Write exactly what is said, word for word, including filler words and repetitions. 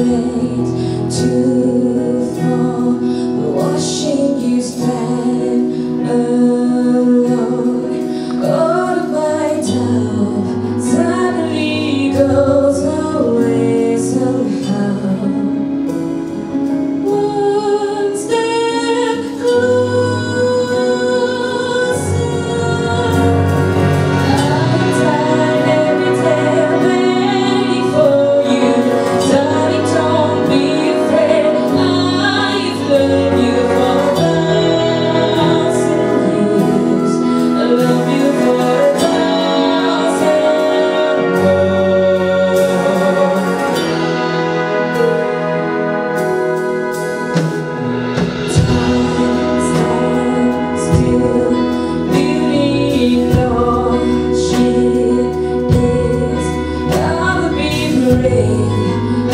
wait to fall, watching you stand alone. All of my doubt suddenly goes away somehow. One step closer. I'm tired every day waiting for you. Darling, don't be afraid. I've loved you for a thousand years. I love you for a thousand more. Time stands still, believe all she is. I'll be brave.